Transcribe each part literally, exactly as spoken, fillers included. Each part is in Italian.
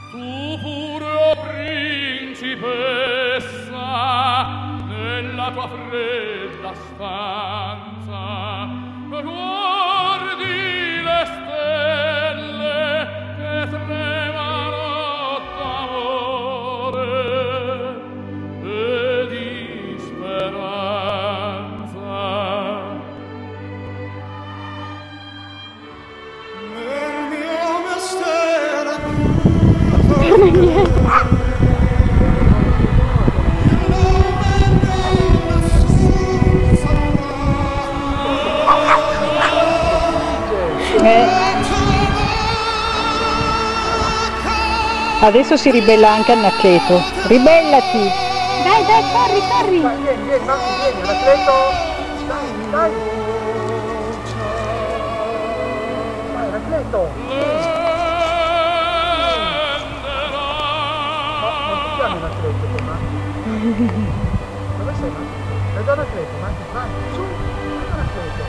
Tu pure, o principessa, nella tua fredda stanza, guardi le stelle che tremano d'amore e di speranza. Nel mio mestiere non è niente. Eh. Adesso si ribella anche Anacleto. Ribellati! Dai, dai, corri, corri! Dai, vieni, vieni, Massi, vieni, Anacleto! Dai, dai! Dai, Anacleto! Ma non ti chiami Anacleto, te, Massi? Dove sei, Massi? Vedo Anacleto, Massi, vai, su! Anacleto!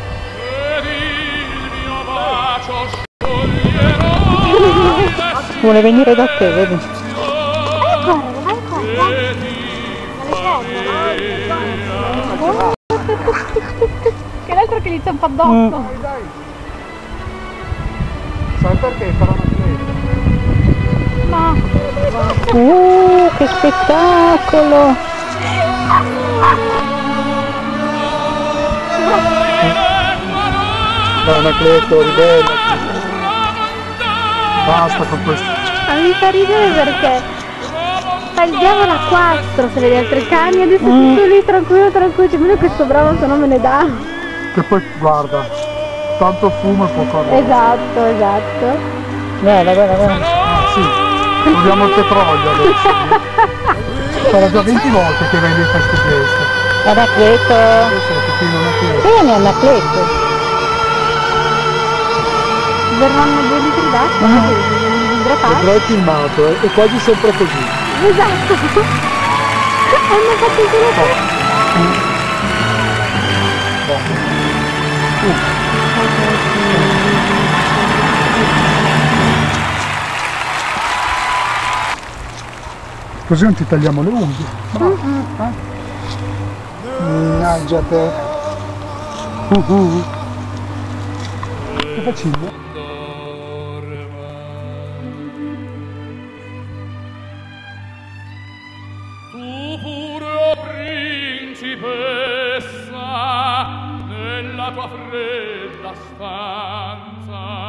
Vuole venire da te, vedi? Vai a correre, vai a correre, dai. Che l'altro che gli zampa addosso. Mm. Dai, dai! Sai perché farà Anacleto? No. Uh, che spettacolo! Dai, Anacleto, ribellati! Basta con questo! Ma mi fa ridere perché fa il diavolo a quattro se vede altri cani, adesso Mm. tutto lì tranquillo, tranquillo, cioè, meno questo bravo se no me ne dà. Che poi, guarda, tanto fumo e poco arrosto. Esatto, esatto. Guarda, guarda, guarda. Ah, sì, proviamo il petrolio adesso. Sono già venti volte che vendi queste feste. Anacleto! Adesso un pochino Anacleto. Vieni Anacleto! Verranno due litri d'acqua, Ah. idratati. Vedrai filmato, eh, è quasi sempre così. Esatto. Hanno fatto solo Oh. Mm. Boh. Uh. Così non ti tagliamo le unghie. Bravo. Eh? Mannaggia te. Uh-huh. Che facendo? Tu pure, o principessa, nella tua fredda stanza